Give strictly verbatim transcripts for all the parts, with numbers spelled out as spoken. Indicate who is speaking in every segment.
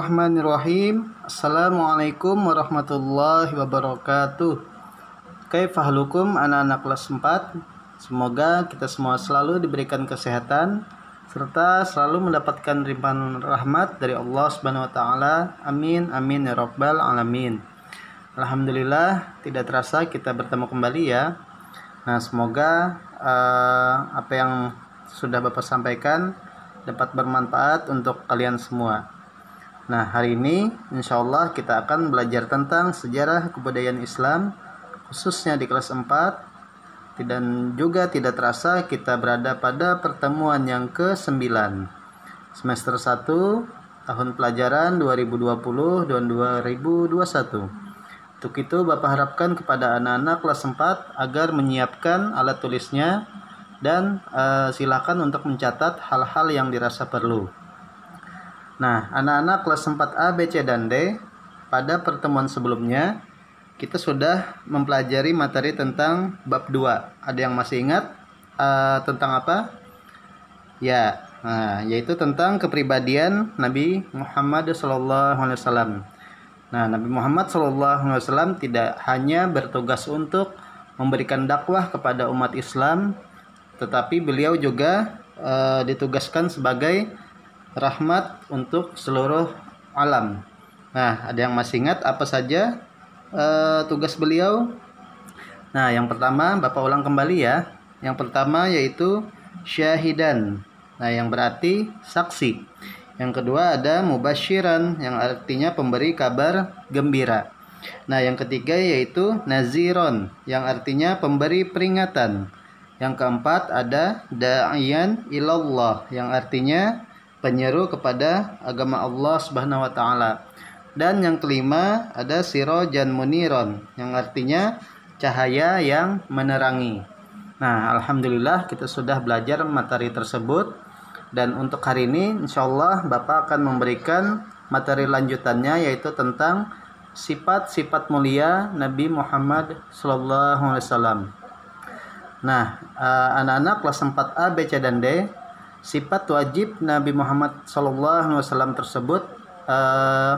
Speaker 1: Bismillahirrahmanirrahim. Assalamualaikum warahmatullahi wabarakatuh. Kaifahalukum anak-anak kelas empat. Semoga kita semua selalu diberikan kesehatan serta selalu mendapatkan limpahan rahmat dari Allah Subhanahu wa taala. Amin amin ya rabbal alamin. Alhamdulillah, tidak terasa kita bertemu kembali ya. Nah, semoga uh, apa yang sudah Bapak sampaikan dapat bermanfaat untuk kalian semua. Nah, hari ini insya Allah kita akan belajar tentang sejarah kebudayaan Islam, khususnya di kelas empat. Dan juga tidak terasa kita berada pada pertemuan yang ke sembilan, semester satu, tahun pelajaran dua ribu dua puluh dan dua ribu dua puluh satu. Untuk itu Bapak harapkan kepada anak-anak kelas empat agar menyiapkan alat tulisnya dan uh, silakan untuk mencatat hal-hal yang dirasa perlu. Nah, anak-anak kelas empat A, B, C, dan D, pada pertemuan sebelumnya kita sudah mempelajari materi tentang bab dua. Ada yang masih ingat uh, tentang apa? Ya, nah, yaitu tentang kepribadian Nabi Muhammad shallallahu alaihi wasallam. Nah, Nabi Muhammad shallallahu alaihi wasallam tidak hanya bertugas untuk memberikan dakwah kepada umat Islam, tetapi beliau juga uh, ditugaskan sebagai rahmat untuk seluruh alam. Nah, ada yang masih ingat apa saja uh, tugas beliau? Nah, yang pertama Bapak ulang kembali ya. Yang pertama yaitu syahidan. Nah, yang berarti saksi. Yang kedua ada mubasyiran, yang artinya pemberi kabar gembira. Nah, yang ketiga yaitu naziron, yang artinya pemberi peringatan. Yang keempat ada da'iyan ilallah, yang artinya penyeru kepada agama Allah Subhanahu wa taala. Dan yang kelima ada sirajan muniron, yang artinya cahaya yang menerangi. Nah, alhamdulillah kita sudah belajar materi tersebut, dan untuk hari ini insyaallah Bapak akan memberikan materi lanjutannya, yaitu tentang sifat-sifat mulia Nabi Muhammad sallallahu alaihi wasallam. Nah, anak-anak kelas empat A, B, C, dan D, sifat wajib Nabi Muhammad shallallahu alaihi wasallam tersebut uh,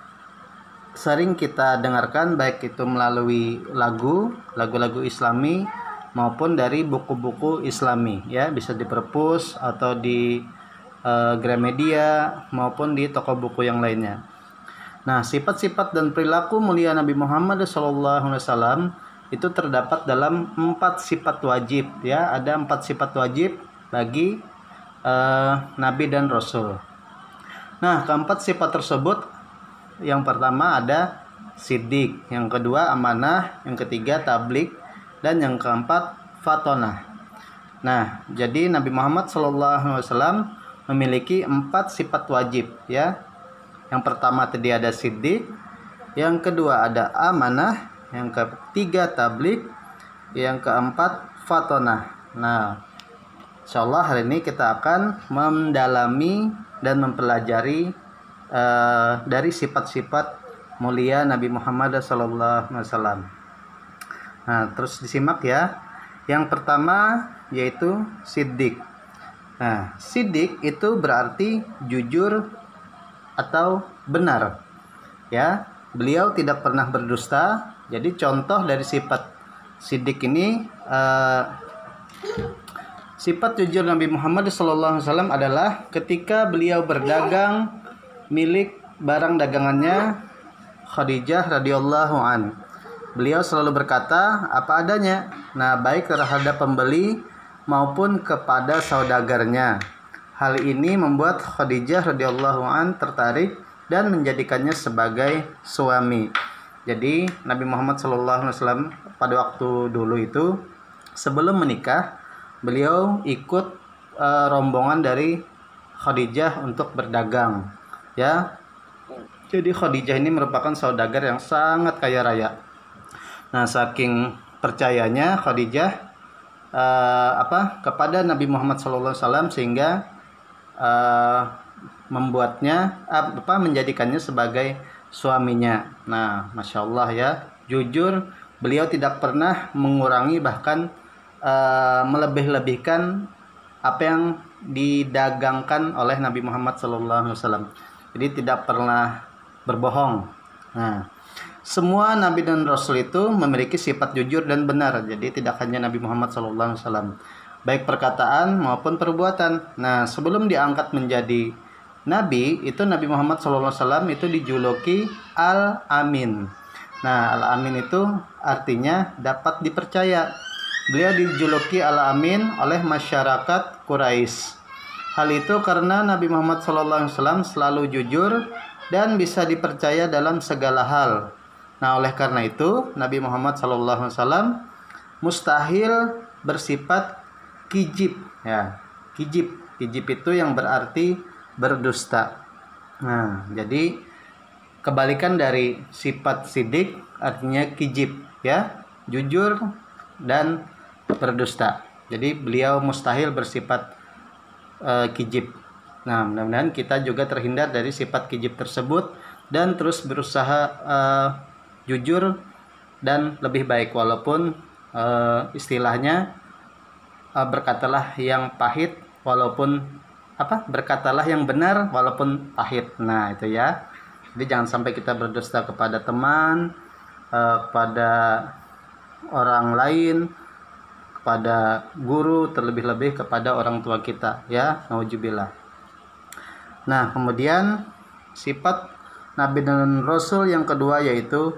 Speaker 1: sering kita dengarkan, baik itu melalui lagu, lagu-lagu Islami maupun dari buku-buku Islami ya, bisa di perpus atau di uh, Gramedia maupun di toko buku yang lainnya. Nah, sifat-sifat dan perilaku mulia Nabi Muhammad shallallahu alaihi wasallam itu terdapat dalam empat sifat wajib ya, ada empat sifat wajib bagi Uh, Nabi dan Rasul. Nah, keempat sifat tersebut, yang pertama ada siddiq, yang kedua amanah, yang ketiga tablik, dan yang keempat fatonah. Nah, jadi Nabi Muhammad shallallahu alaihi wasallam memiliki empat sifat wajib ya. Yang pertama tadi ada siddiq, yang kedua ada amanah, yang ketiga tablik, yang keempat fatonah. Nah, insyaallah hari ini kita akan mendalami dan mempelajari uh, dari sifat-sifat mulia Nabi Muhammad shallallahu alaihi wasallam. Nah, terus disimak ya. Yang pertama yaitu siddiq. Nah, siddiq itu berarti jujur atau benar. Ya, beliau tidak pernah berdusta. Jadi contoh dari sifat siddiq ini, uh, sifat jujur Nabi Muhammad shallallahu alaihi wasallam adalah ketika beliau berdagang milik barang dagangannya Khadijah radhiyallahu an. Beliau selalu berkata apa adanya. Nah, baik terhadap pembeli maupun kepada saudagarnya. Hal ini membuat Khadijah radhiyallahu an tertarik dan menjadikannya sebagai suami. Jadi Nabi Muhammad shallallahu alaihi wasallam pada waktu dulu itu sebelum menikah, beliau ikut uh, rombongan dari Khadijah untuk berdagang ya. Jadi Khadijah ini merupakan saudagar yang sangat kaya raya. Nah, saking percayanya Khadijah uh, apa kepada Nabi Muhammad shallallahu alaihi wasallam sehingga uh, membuatnya uh, apa menjadikannya sebagai suaminya. Nah, masya Allah ya, jujur beliau tidak pernah mengurangi bahkan Uh, melebih-lebihkan apa yang didagangkan oleh Nabi Muhammad shallallahu alaihi wasallam. Jadi tidak pernah berbohong. Nah, semua nabi dan rasul itu memiliki sifat jujur dan benar. Jadi tidak hanya Nabi Muhammad shallallahu alaihi wasallam, baik perkataan maupun perbuatan. Nah, sebelum diangkat menjadi nabi, itu Nabi Muhammad shallallahu alaihi wasallam itu dijuluki Al-Amin. Nah, Al-Amin itu artinya dapat dipercaya. Beliau dijuluki Al-Amin oleh masyarakat Quraisy. Hal itu karena Nabi Muhammad shallallahu alaihi wasallam selalu jujur dan bisa dipercaya dalam segala hal. Nah, oleh karena itu Nabi Muhammad shallallahu alaihi wasallam mustahil bersifat kijib. Ya, kijib. Kijib itu yang berarti berdusta. Nah, jadi kebalikan dari sifat sidik artinya kijib, ya, jujur dan berdusta. Jadi beliau mustahil bersifat Uh, kijib. Nah, mudah-mudahan kita juga terhindar dari sifat kijib tersebut dan terus berusaha uh, jujur dan lebih baik, walaupun uh, istilahnya uh, berkatalah yang pahit walaupun apa berkatalah yang benar walaupun pahit. Nah, itu ya. Jadi jangan sampai kita berdusta kepada teman, uh, kepada orang lain, pada guru, terlebih-lebih kepada orang tua kita, ya, nauzubillah. Nah, kemudian sifat nabi dan rasul yang kedua yaitu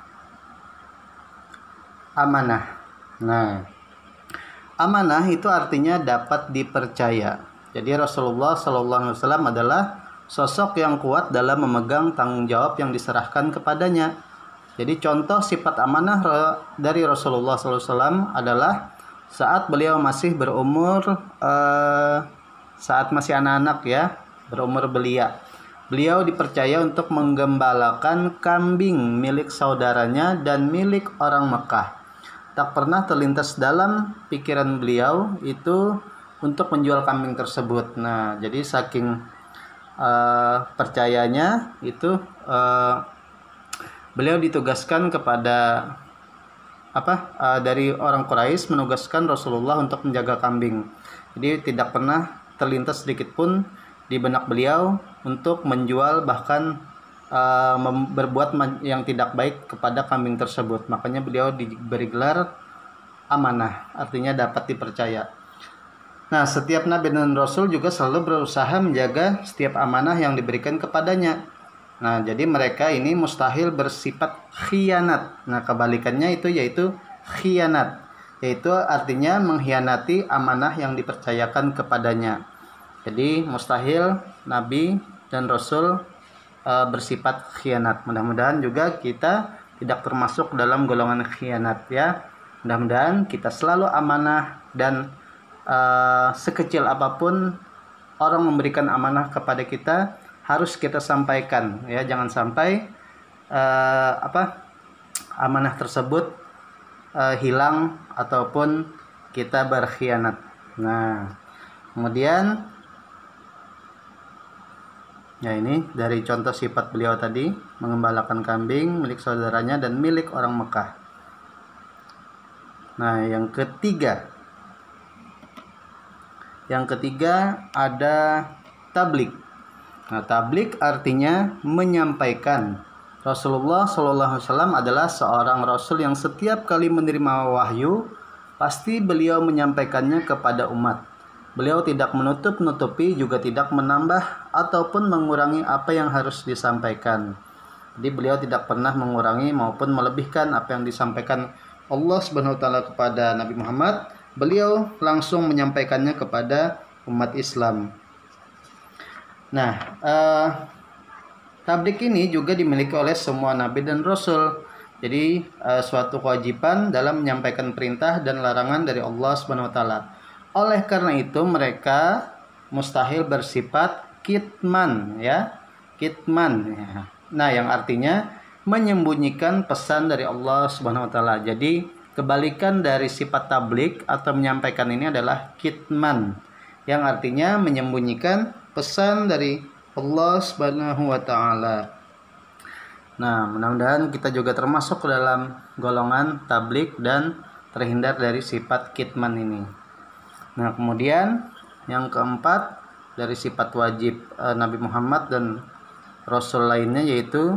Speaker 1: amanah. Nah, amanah itu artinya dapat dipercaya. Jadi Rasulullah shallallahu alaihi wasallam adalah sosok yang kuat dalam memegang tanggung jawab yang diserahkan kepadanya. Jadi contoh sifat amanah dari Rasulullah shallallahu alaihi wasallam adalah saat beliau masih berumur, eh, saat masih anak-anak, ya, berumur belia. Beliau dipercaya untuk menggembalakan kambing milik saudaranya dan milik orang Mekah. Tak pernah terlintas dalam pikiran beliau itu untuk menjual kambing tersebut. Nah, jadi saking eh, percayanya itu, eh, beliau ditugaskan kepada apa uh, dari orang Quraisy menugaskan Rasulullah untuk menjaga kambing. Jadi tidak pernah terlintas sedikit pun di benak beliau untuk menjual, bahkan uh, berbuat yang tidak baik kepada kambing tersebut. Makanya beliau diberi gelar amanah, artinya dapat dipercaya. Nah, setiap nabi dan rasul juga selalu berusaha menjaga setiap amanah yang diberikan kepadanya. Nah, jadi mereka ini mustahil bersifat khianat. Nah, kebalikannya itu yaitu khianat, yaitu artinya mengkhianati amanah yang dipercayakan kepadanya. Jadi mustahil nabi dan rasul e, bersifat khianat. Mudah-mudahan juga kita tidak termasuk dalam golongan khianat, ya. Mudah-mudahan kita selalu amanah dan e, sekecil apapun orang memberikan amanah kepada kita harus kita sampaikan, ya. Jangan sampai uh, apa amanah tersebut uh, hilang ataupun kita berkhianat. Nah, kemudian ya, ini dari contoh sifat beliau tadi, mengembalakan kambing milik saudaranya dan milik orang Mekah. Nah, yang ketiga yang ketiga ada tablik. Nah, tablik artinya menyampaikan. Rasulullah shallallahu alaihi wasallam adalah seorang rasul yang setiap kali menerima wahyu pasti beliau menyampaikannya kepada umat. Beliau tidak menutup-nutupi, juga tidak menambah ataupun mengurangi apa yang harus disampaikan. Jadi beliau tidak pernah mengurangi maupun melebihkan apa yang disampaikan Allah Subhanahu wa taala kepada Nabi Muhammad. Beliau langsung menyampaikannya kepada umat Islam. Nah, eh, tablik ini juga dimiliki oleh semua nabi dan rasul. Jadi eh, suatu kewajiban dalam menyampaikan perintah dan larangan dari Allah Subhanahu wa taala. Oleh karena itu mereka mustahil bersifat kitman, ya. Kitman, ya. Nah, yang artinya menyembunyikan pesan dari Allah Subhanahu wa taala. Jadi kebalikan dari sifat tablik atau menyampaikan ini adalah kitman, yang artinya menyembunyikan pesan dari Allah Subhanahu wa taala. Nah, mudah-mudahan kita juga termasuk ke dalam golongan tablik dan terhindar dari sifat kitman ini. Nah, kemudian yang keempat dari sifat wajib eh, Nabi Muhammad dan rasul lainnya yaitu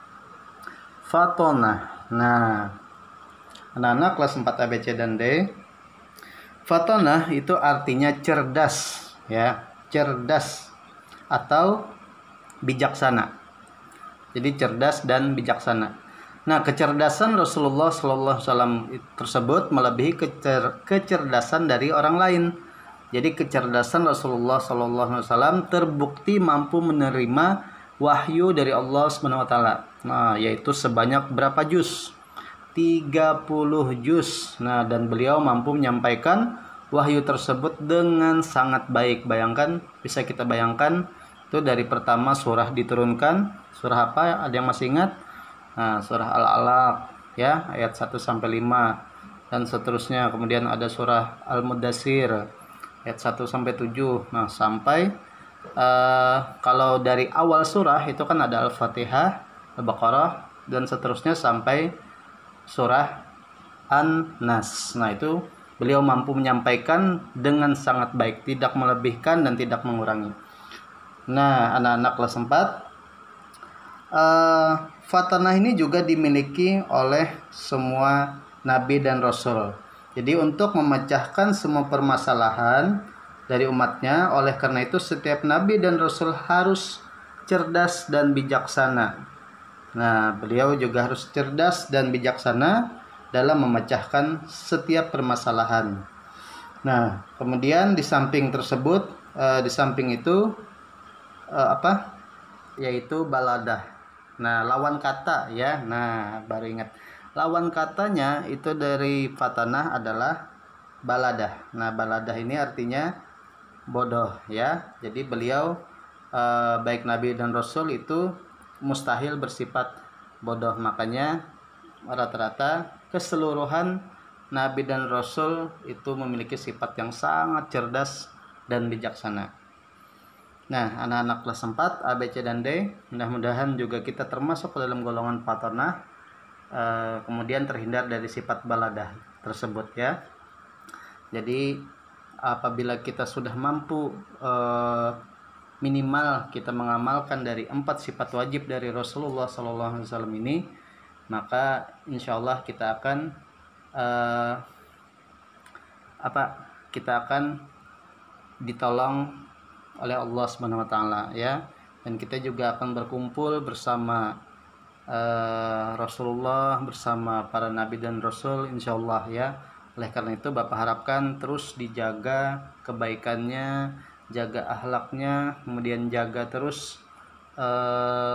Speaker 1: Fatonah. Nah, anak-anak kelas empat A B C dan D, Fatonah itu artinya cerdas, ya, cerdas atau bijaksana. Jadi cerdas dan bijaksana. Nah, kecerdasan Rasulullah Shallallahu Alaihi Wasallam tersebut melebihi kecer kecerdasan dari orang lain. Jadi kecerdasan Rasulullah Shallallahu Alaihi Wasallam terbukti mampu menerima wahyu dari Allah Subhanahu Wa Taala. Nah, yaitu sebanyak berapa juz? tiga puluh juz. Nah, dan beliau mampu menyampaikan wahyu tersebut dengan sangat baik. Bayangkan, bisa kita bayangkan itu dari pertama surah diturunkan. Surah apa? Ada yang masih ingat? Nah, surah Al-Alaq, ya, ayat satu sampai lima dan seterusnya. Kemudian ada surah Al-Mudaththir ayat satu sampai tujuh. Nah, sampai uh, kalau dari awal surah itu kan ada Al-Fatihah, Al-Baqarah dan seterusnya sampai surah An-Nas. Nah, itu beliau mampu menyampaikan dengan sangat baik, tidak melebihkan dan tidak mengurangi. Nah, anak-anak kelas empat, uh, Fatonah ini juga dimiliki oleh semua nabi dan rasul. Jadi untuk memecahkan semua permasalahan dari umatnya, oleh karena itu setiap nabi dan rasul harus cerdas dan bijaksana. Nah, beliau juga harus cerdas dan bijaksana dalam memecahkan setiap permasalahan. Nah, kemudian di samping tersebut, eh, di samping itu eh, apa? Yaitu baladah. Nah, lawan kata, ya. Nah, baru ingat. Lawan katanya itu dari Fatonah adalah baladah. Nah, baladah ini artinya bodoh, ya. Jadi beliau eh, baik nabi dan rasul itu mustahil bersifat bodoh. Makanya rata-rata keseluruhan nabi dan rasul itu memiliki sifat yang sangat cerdas dan bijaksana. Nah, anak-anak kelas empat A, B, C, dan D, mudah-mudahan juga kita termasuk ke dalam golongan Fatonah, Uh, kemudian terhindar dari sifat baladah tersebut, ya. Jadi apabila kita sudah mampu uh, minimal kita mengamalkan dari empat sifat wajib dari Rasulullah Sallallahu Alaihi Wasallam ini, maka insya Allah kita akan uh, apa kita akan ditolong oleh Allah Subhanahu Wa Taala, ya. Dan kita juga akan berkumpul bersama Uh, Rasulullah, bersama para nabi dan rasul, insya Allah, ya. Oleh karena itu Bapak harapkan terus dijaga kebaikannya, jaga akhlaknya, kemudian jaga terus uh,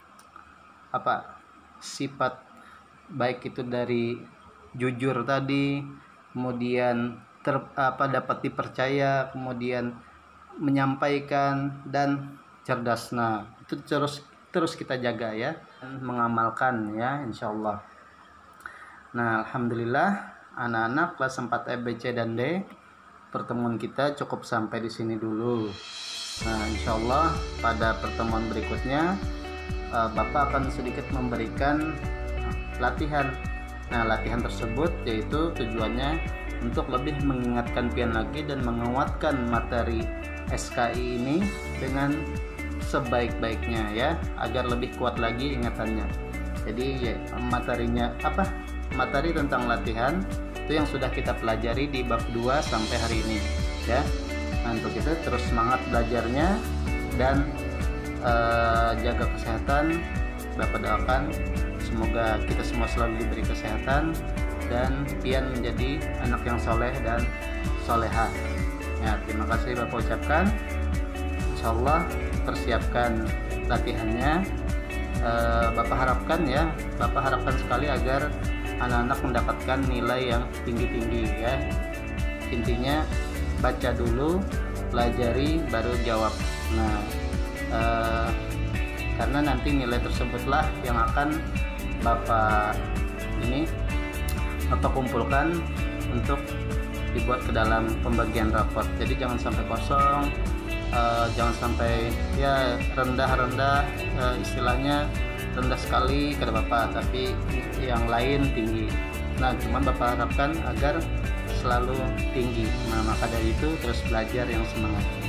Speaker 1: apa sifat baik itu dari jujur tadi, kemudian ter, apa dapat dipercaya, kemudian menyampaikan dan cerdas. Nah, itu terus terus kita jaga, ya, mengamalkan, ya, insya Allah. Nah, alhamdulillah anak-anak kelas empat A, B, C, dan D, pertemuan kita cukup sampai di sini dulu. Nah, insya Allah pada pertemuan berikutnya Bapak akan sedikit memberikan latihan. Nah, latihan tersebut yaitu tujuannya untuk lebih mengingatkan pian lagi dan menguatkan materi S K I ini dengan sebaik-baiknya, ya, agar lebih kuat lagi ingatannya. Jadi ya, materinya apa? Materi tentang latihan itu yang sudah kita pelajari di bab dua sampai hari ini, ya. Nah, untuk itu terus semangat belajarnya dan uh, jaga kesehatan. Bapak doakan semoga kita semua selalu diberi kesehatan dan pian menjadi anak yang soleh dan soleha. Ya, terima kasih Bapak ucapkan. Insyaallah persiapkan latihannya. e, Bapak harapkan, ya, Bapak harapkan sekali agar anak-anak mendapatkan nilai yang tinggi-tinggi, ya. Intinya baca dulu, pelajari, baru jawab. Nah, e, karena nanti nilai tersebutlah yang akan Bapak ini Bapak kumpulkan untuk dibuat ke dalam pembagian raport. Jadi jangan sampai kosong. Uh, jangan sampai ya rendah-rendah, uh, istilahnya rendah sekali kata Bapak, tapi yang lain tinggi. Nah, cuman Bapak harapkan agar selalu tinggi. Nah, maka dari itu terus belajar yang semangat.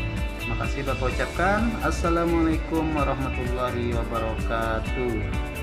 Speaker 1: Terima kasih Bapak ucapkan. Assalamualaikum warahmatullahi wabarakatuh.